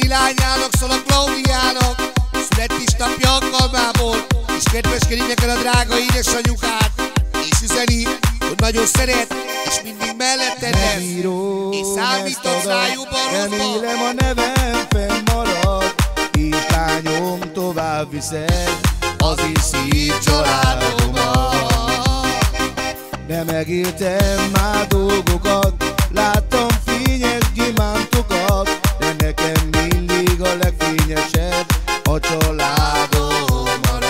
Ennyi lányának szól a Klaudiának születésnapja alkalmából, és kedveskedik neked a drága édesanyukát, és üzeni, hogy nagyon szeret, és mindig melletted lesz, és számítasz rájuk barokba. Remélem a nevem fennmarad, és lányom tovább viszed az én szív családomat. De megéltem már dolgokat, láttam fényes gyémántokat, de nekem mindig a legfényesebb a családom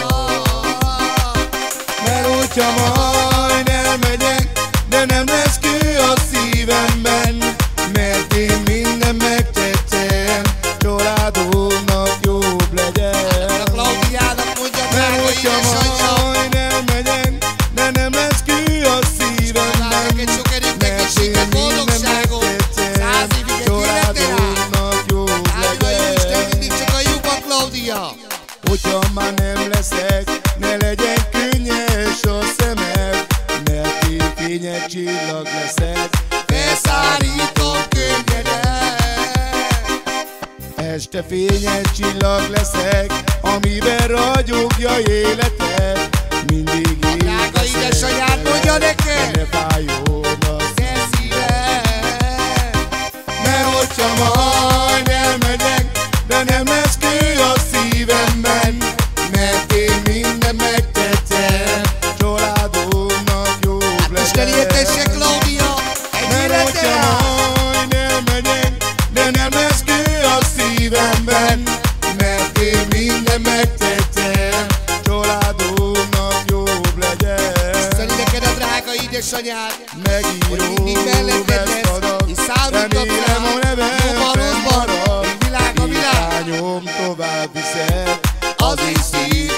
marad. Mert hogyha majd elmegyek, de nem lesz kő a szívemben, mert én minden megtettem, családomnak jobb legyen. A Klaudiának mondja, Mert hogyha majd elmegyek, de nem lesz kő a szívemben, mert én minden megtettem, családomnak jobb legyen. mindig csak a lyukak, Klaudia. Hogyha már nem leszek, ne legyen könnyes a szemed, mert én fényes csillag leszek, Felszállítom könnyedet. este fényes csillag leszek, amiben ragyogja életed, mindig én Drága édesanyád mondja neked, ne fájjon a te szíved. Mert hogyha majd elmegyek, de nem lesz kő a szívemben, mert én minden megtettem, családomnak jobb Isten legyen. értesse, Klaudia, egy Mert hogyha életre. majd elmegyek, de nem lesz kő a szívemben, mert én minden megtettem, családomnak jobb legyen. Szeli neked a drága édesanyád, hogy mindig Megíró melletted lesz, veszkadak, és számítasz remélem a rá, nevem jobban rosszban, fennmarad, még világ a világ. lányom tovább viszed Az én szív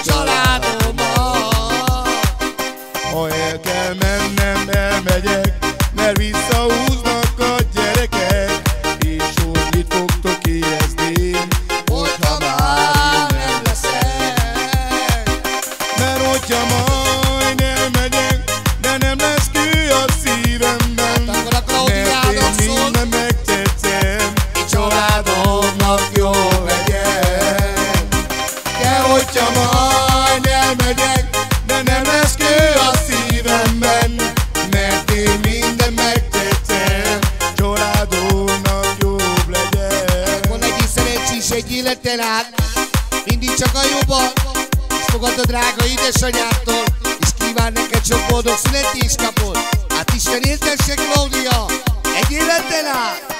családomat. Ha el kell mennem, elmegyek, mert visszahúznak a gyerekek, és hogy mit fogtok érezni, Hogyha már nem leszek. mert hogyha majd elmegyek, de nem lesz kő a szívemben, Akkor a mert Klaudiának én szól, minden megtettem, családomnak jó legyen. de hogyha majd elmegyek, de nem lesz kő a szívemben, mert én minden megtettem, családomnak jobb legyen. Van egy szerencsés egy életen át, mindig csak a jobban, és fogad a drága édesanyától, és kíván neked sok boldog születésnapot. Hát Isten éltesse, Klaudia, egy életen át.